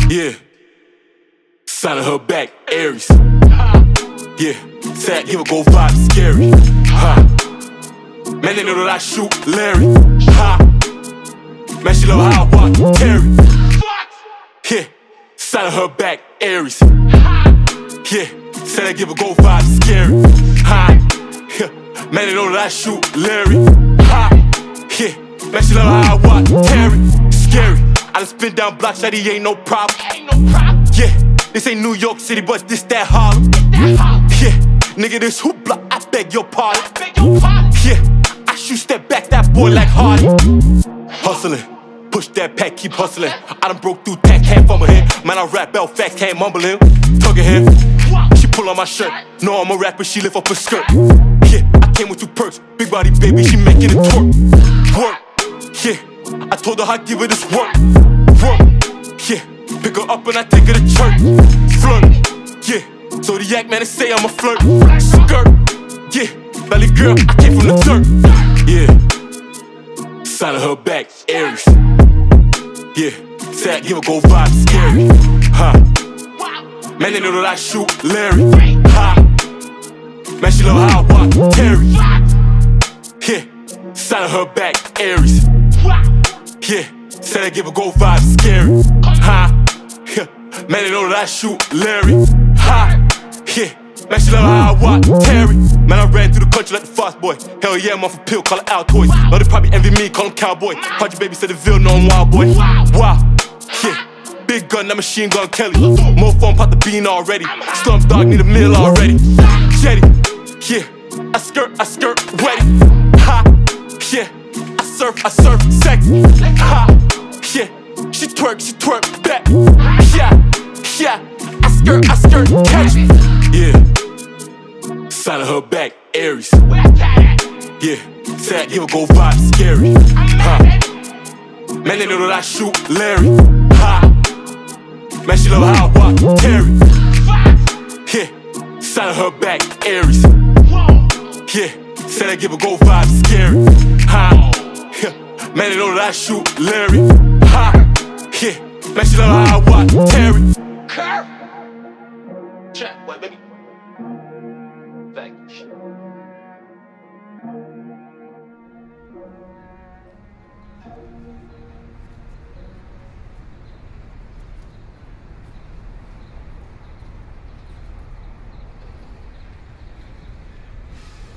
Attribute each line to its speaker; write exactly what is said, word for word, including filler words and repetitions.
Speaker 1: Yeah, signing her back, Aries. Yeah, sad, give a gold vibe, scary. Ha. Man, they know that I shoot Larry. Ha. Man, she love how I walk Terry. Yeah, signing her back, Aries. Yeah, said I give a gold vibe, scary. Ha. Yeah, man, they know that I shoot Larry. Ha. Yeah, man, she love how I walk Terry. Scary. I done spin down blocks, shawty ain't no problem. Yeah, this ain't New York City, but this that Harlem. Yeah, nigga, this hoop block, I beg your pardon. Yeah, I shoot step back that boy like Hardy. Hustling, push that pack, keep hustling. I done broke through tack, can't fumble here. Man, I rap out facts, can't mumble him. Tugging him, she pull on my shirt. No, I'm a rapper, she lift up her skirt. Yeah, I came with two perks, big body baby, she making it twerk. Work, yeah, I told her I'd give her this work. Work, yeah, pick her up and I take her to church. Flirt, yeah, Zodiac man, they say I'm a flirt. Skirt, yeah, belly girl, I came from the dirt. Yeah, signing her back, Aries. Yeah, sad, give a gold vibe, scary. Ha. Man, they know that I shoot Larry. Ha. Man, she love how I walk Terry. Yeah, signing her back, Aries. Yeah, said I give a gold vibe, scary. Ha. Yeah, man, they know that I shoot Larry. Ha. Yeah, man, she love how I walk Terry. Man, I ran through the country like the fast boy. Hell yeah, I'm off a pill, call it Altoids. Know they probably envy me, call him cowboy. Heard your baby said the Ville, know I'm wild boy. Wow, yeah, big gun, that machine gun Kelly. More fun, pop the bean already. Slums dog, need a meal already. Jetty, yeah, I skirt, I skirt, wetty. Ha, yeah, I surf, I surf, sexy. Ha, yeah, she twerk, she twerk back. Yeah, yeah, I skirt, I skirt, catch me. Yeah, signing her back, Aries. Yeah, sad, give a gold vibe, scary. Ha. Man, they know that I shoot Larry. Ha. Man, she love how I walk Terry. Yeah, signing her back, Aries. Yeah, said I give a gold vibe, scary. Ha. Yeah, man, they know that I shoot Larry. Ha. Yeah, man, she love how I walk Terry.
Speaker 2: Curve. Check, what, baby?